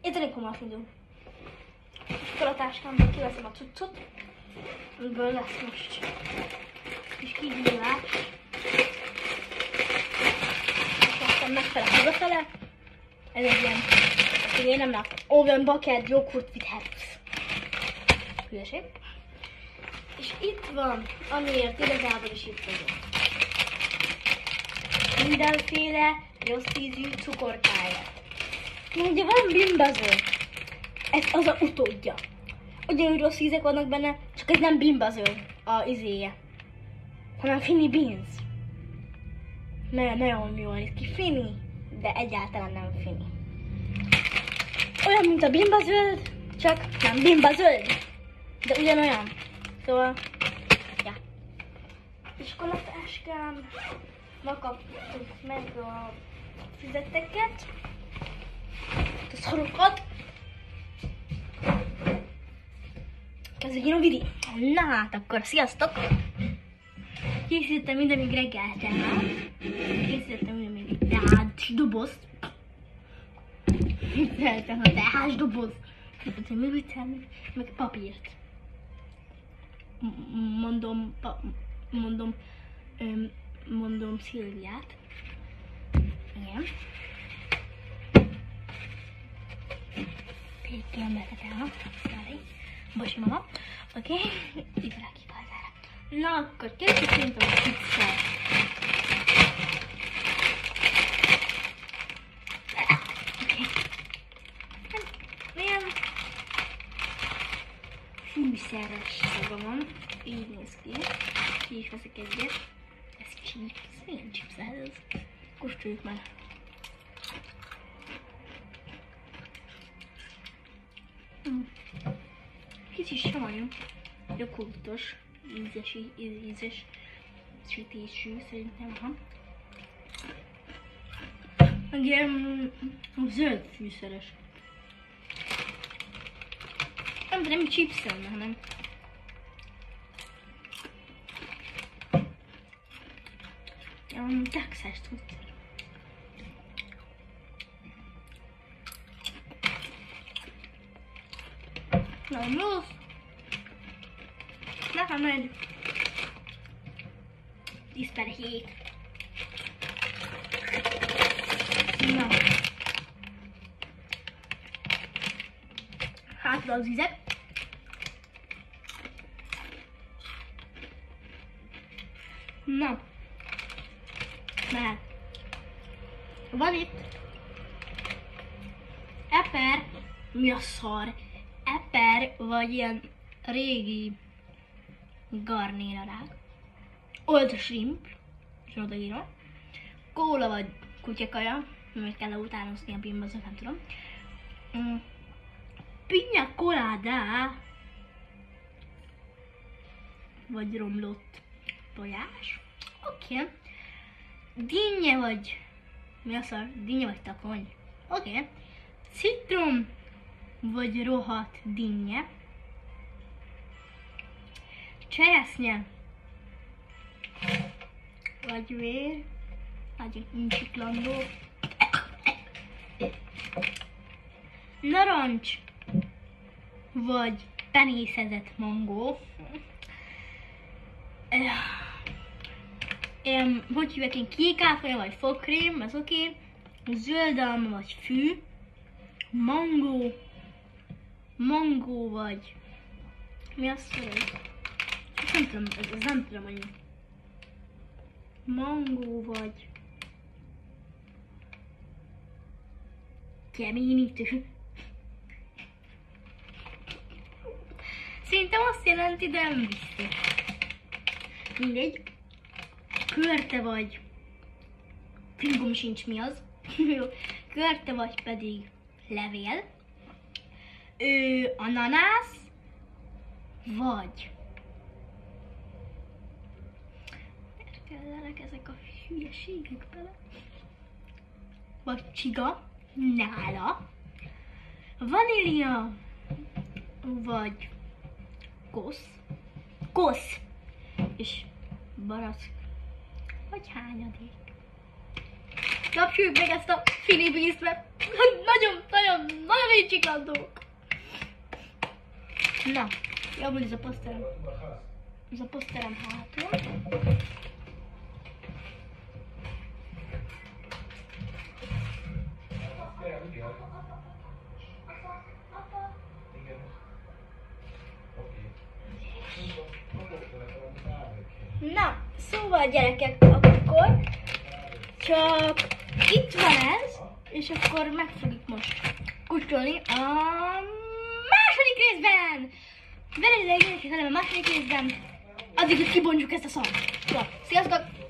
Itt elég hamar indul. Iskolatáskámból kiveszem a cuccot, amiből lesz most kis kihívás. És aztán megfele hazafele. Ez egy ilyen, hogy én nem látom. Oven bucket joghurt with herbs. Hülyeség. És itt van, amiért igazából is itt vagyok. Mindenféle rossz ízű cukorkája. Ugye van bimbazöld. Ez az a utódja. Ugyanúgy rossz ízek vannak benne, csak ez nem bimbazöld a izéje. Hanem fini beans. Nagyon jól néz ki. Fini, de egyáltalán nem fini. Olyan, mint a bimbazöld, csak nem bimbazöld. De ugyanolyan. Szóval, ja. Iskolatáskám. Kaptuk meg a füzeteket. A szarokat. Kezdődjön a videó. Na hát akkor, sziasztok! Készítettem minden még reggel tehát. Készítettem minden még teás dobozt. Szeretem a teás dobozt. Készítettem még viccelni, meg papírt. Mondom Szilviát. Igen. Pékén betetem, sorry. Bocsi mama. Oké, itt rakjuk. Na akkor készítünk a pizzát. Oké. Milyen fűszeres szaga van. Így néz ki. Ki is veszek egyet. Ez chips. Milyen chips ez? Kóstoljuk meg. Kicsit savanyú, joghurtos, ízes sütésű szerintem, ha. Meg ilyen zöld fűszeres. Nem chips lenne, hanem ilyen texas cuccer. Nagyon rossz. Nekem megy 10/7. Na. Hátra az ízek. Na. Mert van itt eper, mi a szar? Eper, vagy ilyen régi garnélarák. Old shrimp, és odaírom. Kóla vagy kutyakaja, mert kell utánozni a bimbazot, nem tudom. Piña colada, vagy romlott tojás. Oké. Dinnye vagy, mi a szar? Dinnye vagy takony. Oké. Citrom, vagy rohadt dinnye. Cseresznye, vagy vér, vagy incsiklandó. Narancs, vagy penészezett mangó. Hogy hívják én, kékáfolya, vagy fogkrém, az oké. Zöldalma, vagy fű. Mangó, vagy mi az, hogy nem tudom, ez nem tudom, hogy mangó, vagy keményítő. Szerintem azt jelenti, de nem biztos. Mindegy. Körte vagy, fingom sincs mi az. Körte vagy pedig levél. Ananász, vagy miért kellenek ezek a hülyeségek bele? Vagy csiga, nála, vanília, vagy kosz, és barack, vagy hányadék. Kapcsoljuk meg ezt a Filipinzt, mert nagyon Csiklandók. Na, jó, hogy ez a poszterem. Ez a poszterem hátul. Na, szóval gyerekek, akkor csak itt van ez, és akkor meg fogjuk most kucsolni a második részben! Veletek a második részben, addig, hogy kibontjuk ezt a szart. Szóval, sziasztok!